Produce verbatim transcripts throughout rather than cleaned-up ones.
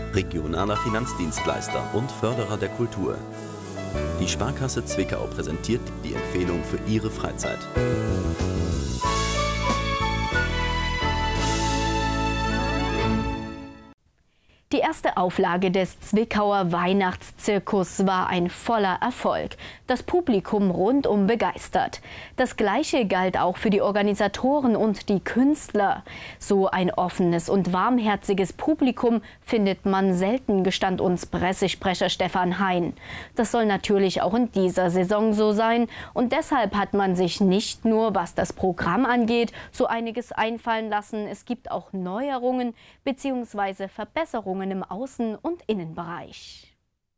regionaler Finanzdienstleister und Förderer der Kultur. Die Sparkasse Zwickau präsentiert die Empfehlung für Ihre Freizeit. Die erste Auflage des Zwickauer Weihnachtszirkus war ein voller Erfolg. Das Publikum rundum begeistert. Das Gleiche galt auch für die Organisatoren und die Künstler. So ein offenes und warmherziges Publikum findet man selten, gestand uns Pressesprecher Stefan Hein. Das soll natürlich auch in dieser Saison so sein. Und deshalb hat man sich nicht nur, was das Programm angeht, so einiges einfallen lassen. Es gibt auch Neuerungen bzw. Verbesserungen im Außen- und Innenbereich.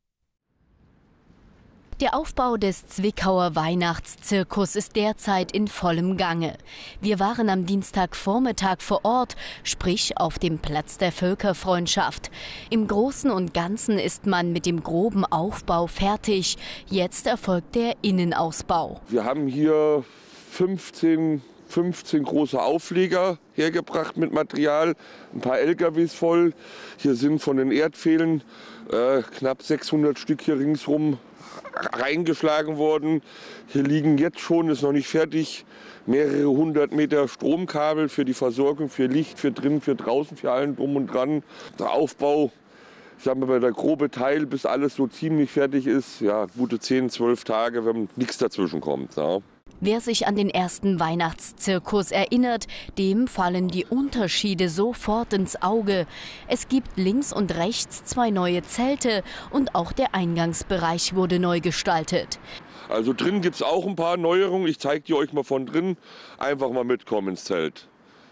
Der Aufbau des Zwickauer Weihnachtszirkus ist derzeit in vollem Gange. Wir waren am Dienstagvormittag vor Ort, sprich auf dem Platz der Völkerfreundschaft. Im Großen und Ganzen ist man mit dem groben Aufbau fertig. Jetzt erfolgt der Innenausbau. Wir haben hier fünfzehn fünfzehn große Aufleger hergebracht mit Material, ein paar L K Ws voll. Hier sind von den Erdpfählen äh, knapp sechshundert Stück hier ringsrum reingeschlagen worden. Hier liegen jetzt schon, ist noch nicht fertig, mehrere hundert Meter Stromkabel für die Versorgung, für Licht, für drin, für draußen, für allen drum und dran. Der Aufbau, ich sag mal, der grobe Teil, bis alles so ziemlich fertig ist, ja, gute zehn, zwölf Tage, wenn nichts dazwischen kommt. Ja. Wer sich an den ersten Weihnachtszirkus erinnert, dem fallen die Unterschiede sofort ins Auge. Es gibt links und rechts zwei neue Zelte und auch der Eingangsbereich wurde neu gestaltet. Also drin gibt es auch ein paar Neuerungen. Ich zeige die euch mal von drin. Einfach mal mitkommen ins Zelt.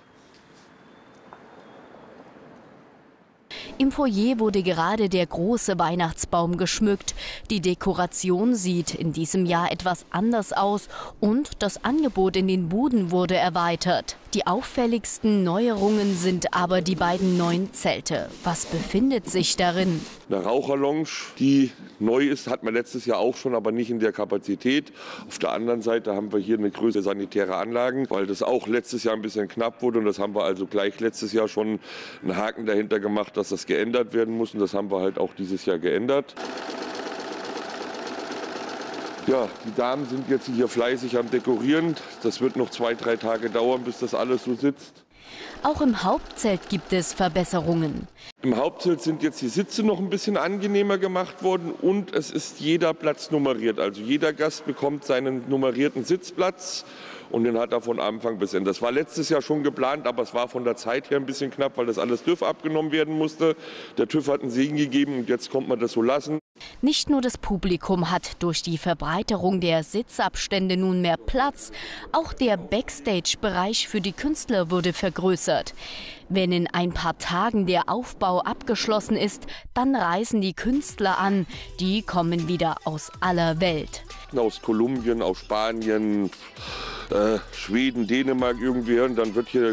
Im Foyer wurde gerade der große Weihnachtsbaum geschmückt. Die Dekoration sieht in diesem Jahr etwas anders aus und das Angebot in den Buden wurde erweitert. Die auffälligsten Neuerungen sind aber die beiden neuen Zelte. Was befindet sich darin? Eine Raucherlounge, die neu ist, hat man letztes Jahr auch schon, aber nicht in der Kapazität. Auf der anderen Seite haben wir hier eine größere sanitäre Anlagen, weil das auch letztes Jahr ein bisschen knapp wurde. Und das haben wir also gleich letztes Jahr schon einen Haken dahinter gemacht, dass das geändert werden muss. Und das haben wir halt auch dieses Jahr geändert. Ja, die Damen sind jetzt hier fleißig am Dekorieren. Das wird noch zwei, drei Tage dauern, bis das alles so sitzt. Auch im Hauptzelt gibt es Verbesserungen. Im Hauptzelt sind jetzt die Sitze noch ein bisschen angenehmer gemacht worden und es ist jeder Platz nummeriert. Also jeder Gast bekommt seinen nummerierten Sitzplatz und den hat er von Anfang bis Ende. Das war letztes Jahr schon geplant, aber es war von der Zeit her ein bisschen knapp, weil das alles TÜV abgenommen werden musste. Der TÜV hat einen Segen gegeben und jetzt kommt man das so lassen. Nicht nur das Publikum hat durch die Verbreiterung der Sitzabstände nun mehr Platz, auch der Backstage-Bereich für die Künstler wurde vergrößert. Wenn in ein paar Tagen der Aufbau abgeschlossen ist, dann reisen die Künstler an. Die kommen wieder aus aller Welt. Aus Kolumbien, aus Spanien, äh, Schweden, Dänemark irgendwie. Und dann wird hier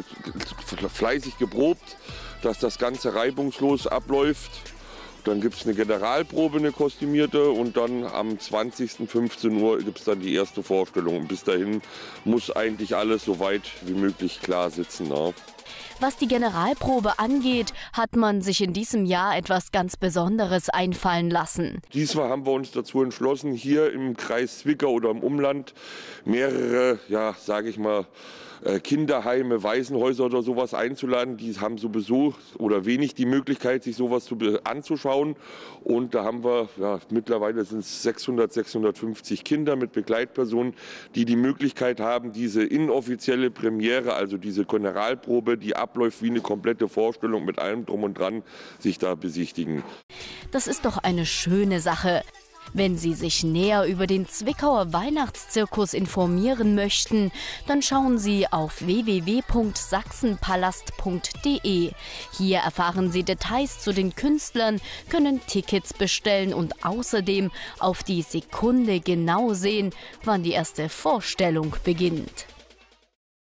fleißig geprobt, dass das Ganze reibungslos abläuft. Dann gibt es eine Generalprobe, eine kostümierte und dann am zwanzigsten fünfzehn Uhr gibt es dann die erste Vorstellung. Und bis dahin muss eigentlich alles so weit wie möglich klar sitzen. Ja. Was die Generalprobe angeht, hat man sich in diesem Jahr etwas ganz Besonderes einfallen lassen. Diesmal haben wir uns dazu entschlossen, hier im Kreis Zwickau oder im Umland mehrere, ja, sage ich mal, Kinderheime, Waisenhäuser oder sowas einzuladen. Die haben sowieso oder wenig die Möglichkeit, sich sowas zu anzuschauen. Und da haben wir, ja, mittlerweile sind es sechshundert, sechshundertfünfzig Kinder mit Begleitpersonen, die die Möglichkeit haben, diese inoffizielle Premiere, also diese Generalprobe, die abläuft wie eine komplette Vorstellung mit allem drum und dran, sich da besichtigen. Das ist doch eine schöne Sache. Wenn Sie sich näher über den Zwickauer Weihnachtszirkus informieren möchten, dann schauen Sie auf w w w punkt sachsenpalast punkt de. Hier erfahren Sie Details zu den Künstlern, können Tickets bestellen und außerdem auf die Sekunde genau sehen, wann die erste Vorstellung beginnt.